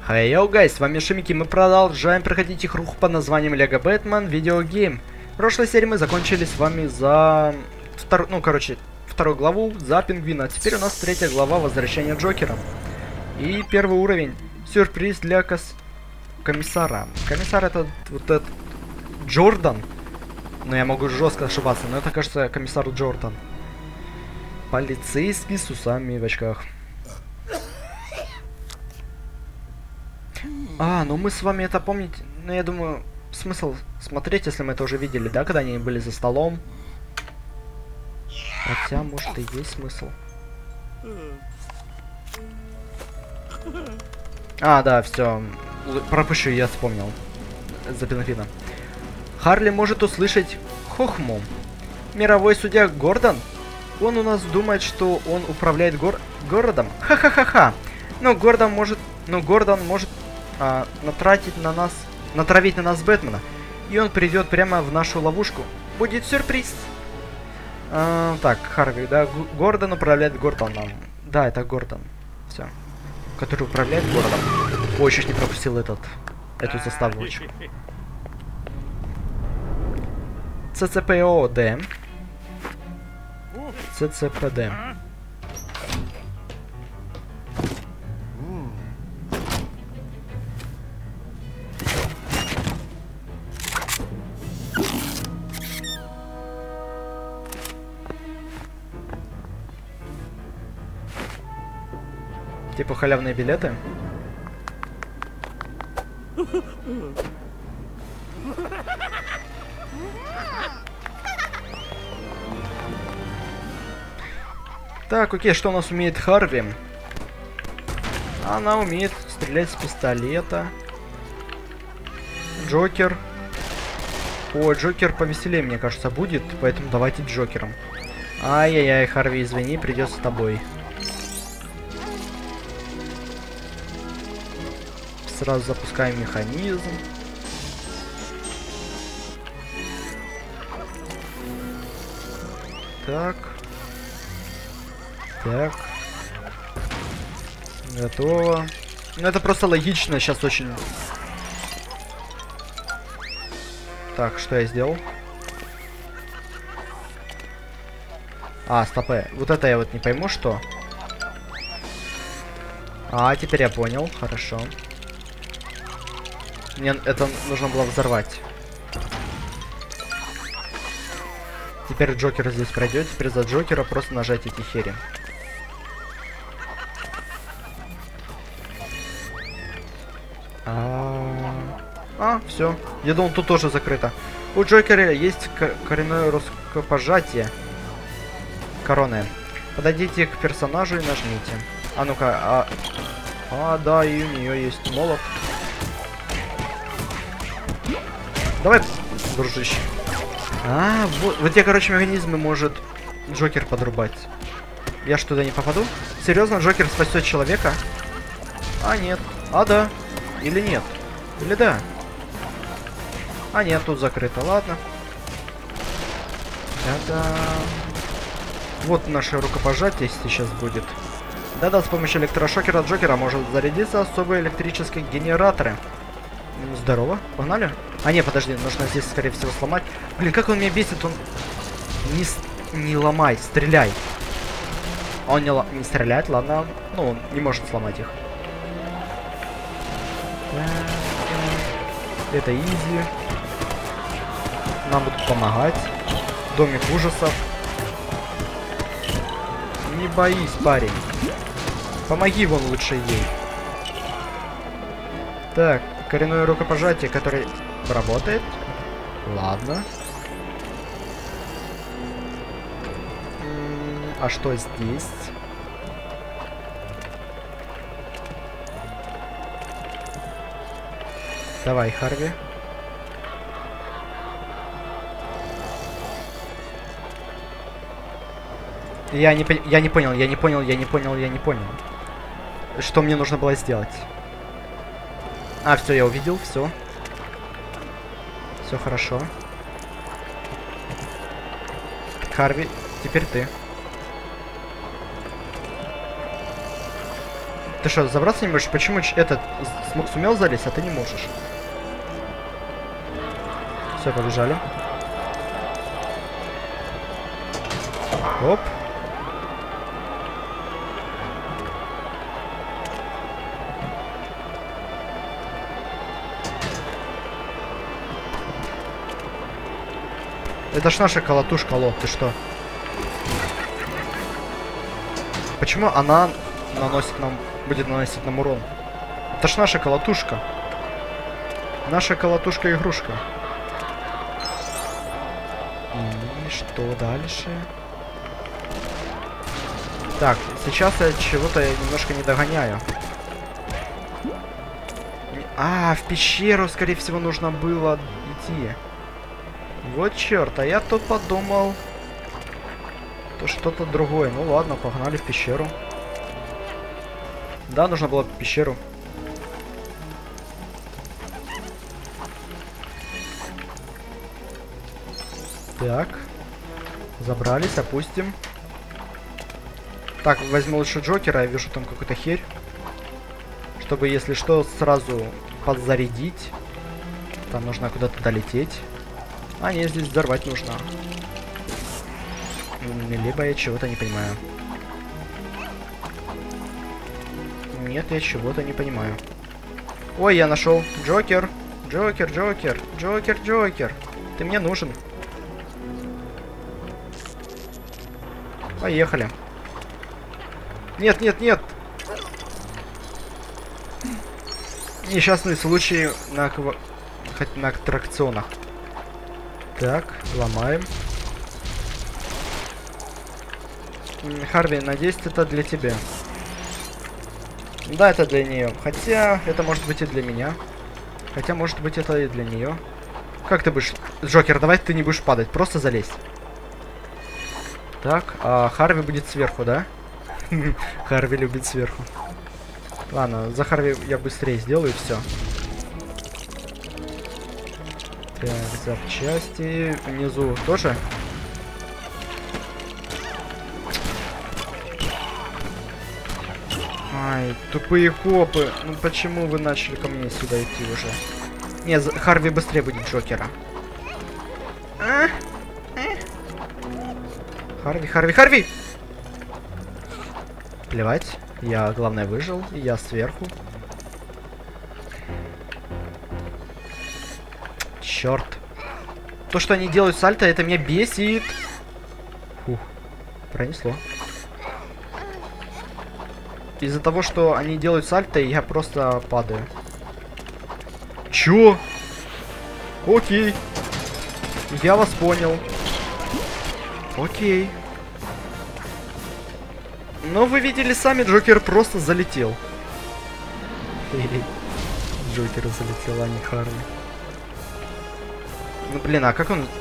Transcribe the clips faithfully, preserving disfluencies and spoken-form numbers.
Хей, йоу, гайс, с вами Шимики, мы продолжаем проходить игру под названием Лего Бэтмен Видеогейм. В прошлой серии мы закончили с вами за... Втор... Ну, короче, вторую главу за пингвина. Теперь у нас третья глава Возвращение Джокера. И первый уровень. Сюрприз для кос... комиссара. Комиссар это вот этот Джордан. Но я могу жестко ошибаться, но это, кажется, комиссар Джордан. Полицейский с усами в очках. А, ну мы с вами это помните. Ну, я думаю, смысл смотреть, если мы это уже видели, да, когда они были за столом. Хотя, может, и есть смысл. А, да, все. Пропущу, я вспомнил. За пингвина. Харли может услышать хохму. Мировой судья Гордон? Он у нас думает, что он управляет гор городом. Ха-ха-ха-ха. Но Гордон может... Но Гордон может... А, натратить на нас, натравить на нас Бэтмена, и он придет прямо в нашу ловушку. Будет сюрприз. А, так, Харви, да, Г Гордон управляет Гордоном. Да, это Гордон. Все. Который управляет городом. Ой, чуть не пропустил этот, эту заставочку. ЦЦПОД. ЦЦПД. Типа халявные билеты. Так, окей, что у нас умеет Харви? Она умеет стрелять с пистолета. Джокер. О, Джокер повеселее, мне кажется, будет, поэтому давайте Джокером. Ай-яй-яй, Харви, извини, придется с тобой. Сразу запускаем механизм. Так. Так. Готово. Ну, это просто логично, сейчас очень... Так, что я сделал? А, стопэ. Вот это я вот не пойму, что. А, теперь я понял. Хорошо. Мне это нужно было взорвать. Теперь Джокер здесь пройдет. Теперь за Джокера просто нажать эти хери. А, а все. Я думал, тут тоже закрыто. У Джокера есть коренное рукопожатие. Короны. Подойдите к персонажу и нажмите. А ну-ка. А... а, да, и у нее есть молот. Давай, дружище. А, вот, вот те, короче, механизмы может Джокер подрубать. Я что, туда не попаду? Серьезно, Джокер спасет человека? А, нет. А, да. Или нет? Или да? А, нет, тут закрыто. Ладно. Да-да. Вот наше рукопожатие сейчас будет. Да-да, с помощью электрошокера Джокера может зарядиться особые электрические генераторы. Здорово, погнали. А не, подожди, нужно здесь, скорее всего, сломать. Блин, как он меня бесит, он... Не, не ломай, стреляй. Он не, л... не стреляет, ладно. Ну, он не может сломать их. Это изи. Нам будут помогать. Домик ужасов. Не боись, парень. Помоги вон лучше ей. Так. Коренное рукопожатие, которое работает. Ладно. А что здесь? Давай, Харви. Я не, я не понял, я не понял, я не понял, я не понял. Что мне нужно было сделать? А, все, я увидел, все. Все хорошо. Харви, теперь ты. Ты что, забраться не можешь? Почему этот смог сумел залезть, а ты не можешь? Все, побежали. Оп. Это ж наша колотушка, ло, ты что? Почему она наносит нам, будет наносить нам урон? Это ж наша колотушка. Наша колотушка-игрушка. И что дальше? Так, сейчас я чего-то немножко не догоняю. А, в пещеру, скорее всего, нужно было идти. Вот черт, а я тут подумал, то что-то другое. Ну ладно, погнали в пещеру. Да, нужно было в пещеру. Так. Забрались, опустим. Так, возьму лучше Джокера, я вижу там какую-то херь. Чтобы, если что, сразу подзарядить. Там нужно куда-то долететь. А, нет, здесь взорвать нужно. Либо я чего-то не понимаю. Нет, я чего-то не понимаю. Ой, я нашел. Джокер. Джокер, Джокер. Джокер, Джокер. Ты мне нужен. Поехали. Нет, нет, нет. Несчастный случай на, хоть на аттракционах. Так, ломаем. Харви, надеюсь, это для тебя. Да, это для нее. Хотя, это может быть и для меня. Хотя, может быть, это и для нее. Как ты будешь... Джокер, давай ты не будешь падать, просто залезь. Так, а Харви будет сверху, да? Харви любит сверху. Ладно, за Харви я быстрее сделаю, и все. Так, запчасти. Внизу тоже. Ай, тупые копы. Ну почему вы начали ко мне сюда идти уже? Не, Харви быстрее будет Джокера. А? Харви, Харви, Харви! Плевать. Я, главное, выжил. И я сверху. Черт. То, что они делают сальто, это меня бесит. Фух. Пронесло. Из-за того, что они делают сальто, я просто падаю. Чё? Окей. Я вас понял. Окей. Но вы видели сами, Джокер просто залетел. Джокер залетел, а не Харви. Ну блин, а как он...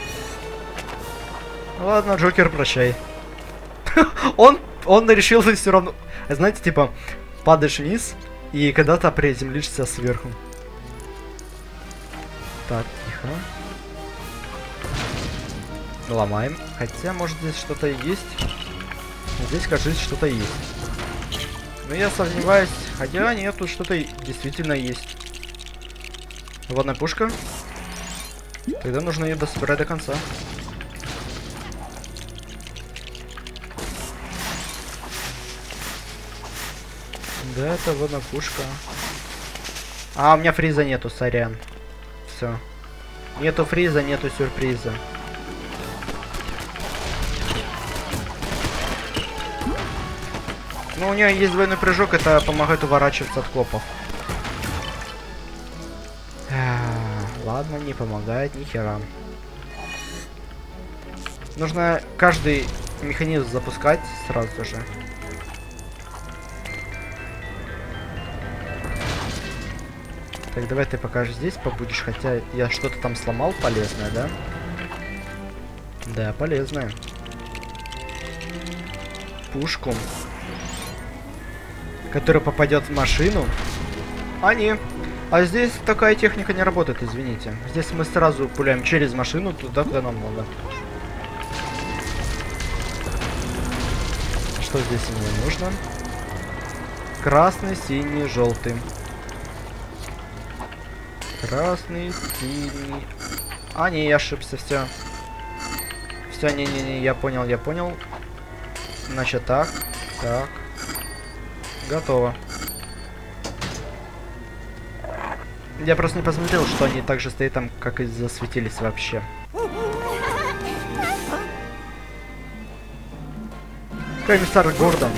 Ладно, Джокер, прощай. он, он решил все равно... Знаете, типа, падаешь вниз и когда-то приземлишься сверху. Так, тихо. Ломаем. Хотя, может, здесь что-то есть. Здесь, кажется, что-то есть. Но я сомневаюсь. Хотя нет, тут что-то действительно есть. Водная пушка. Тогда нужно ее дособирать до конца. Да, это водная пушка. А, у меня фриза нету, сорян. Все. Нету фриза, нету сюрприза. Ну, у нее есть двойной прыжок, это помогает уворачиваться от копов. Ладно, не помогает ни хера. Нужно каждый механизм запускать сразу же. Так, давай ты пока здесь побудешь, хотя я что-то там сломал полезное, да? Да, полезное. Пушку. Которая попадет в машину. А не. А здесь такая техника не работает, извините. Здесь мы сразу пуляем через машину туда, куда нам надо. Что здесь мне нужно? Красный, синий, желтый. Красный, синий. А, не, я ошибся, все. Все, не-не-не, я понял, я понял. Значит, так, так. Готово. Я просто не посмотрел, что они так же стоят там, как и засветились вообще. Комиссар Гордон.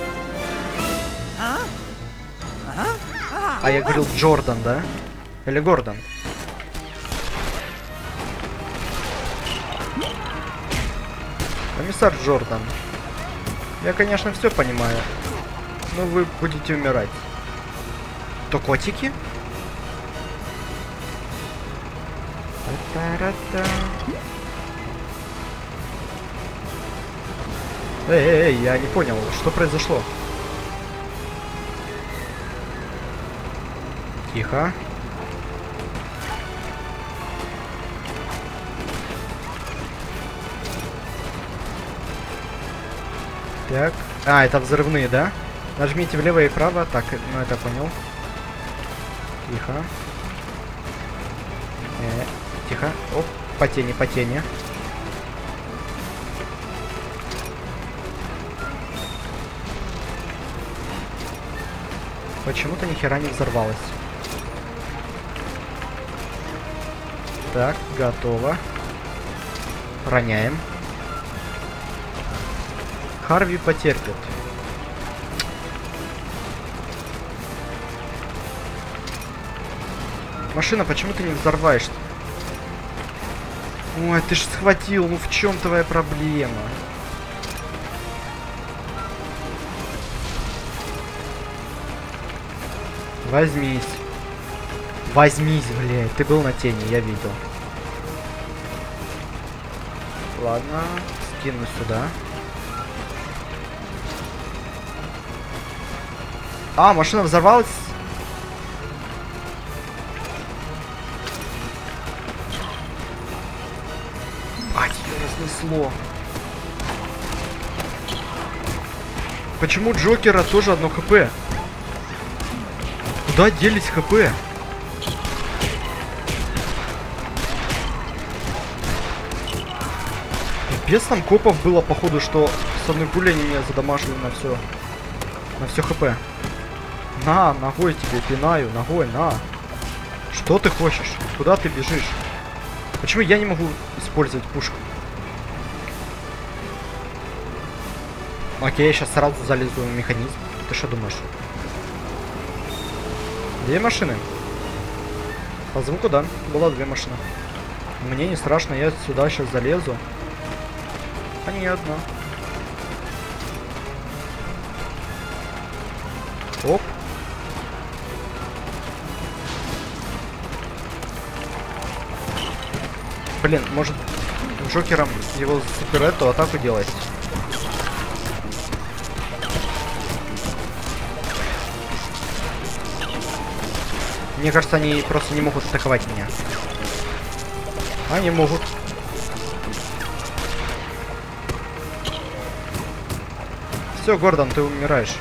А я говорил Джордан, да? Или Гордон? Комиссар Джордан. Я, конечно, все понимаю. Но вы будете умирать. То котики? Та-та-ра-та. Эй, эй, эй, я не понял, что произошло. Тихо. Так. А, это взрывные, да? Нажмите влево и вправо. Так, ну это понял. Тихо. Э, тихо. Оп, по тени, по тени. Почему-то ни хера не взорвалось. Так, готово. Роняем. Харви потерпит. Машина, почему ты не взорваешь? Ой, ты ж схватил. Ну в чем твоя проблема? Возьмись. Возьмись, блядь. Ты был на тени, я видел. Ладно, скину сюда. А, машина взорвалась. Ай, ее разнесло. Почему у Джокера тоже одно хп? Куда делись хп? Без там копов было, походу, что с одной пулей они меня задамажили на все. На все хп. На, ногой тебе пинаю, ногой, на. Что ты хочешь? Куда ты бежишь? Почему я не могу использовать пушку? Окей, я сейчас сразу залезу в механизм. Ты что думаешь? Две машины. По звуку, да, было две машины. Мне не страшно, я сюда сейчас залезу. А не одна. Оп. Блин, может Джокером его супер эту атаку делать? Мне кажется, они просто не могут атаковать меня. Они могут. Все, Гордон, ты умираешь.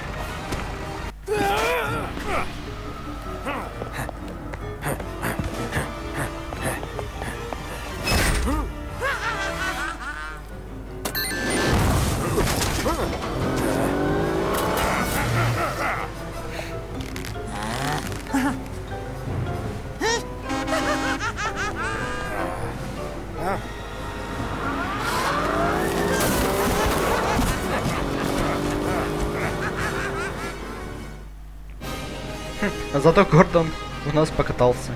А зато Гордон у нас покатался.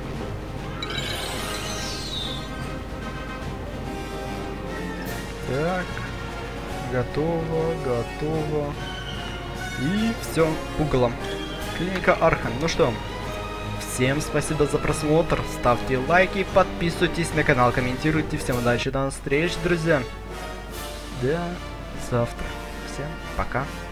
Так, готово, готово. И все, углом. Клиника Архан. Ну что, всем спасибо за просмотр. Ставьте лайки, подписывайтесь на канал, комментируйте. Всем удачи, до новых встреч, друзья. До завтра. Всем пока.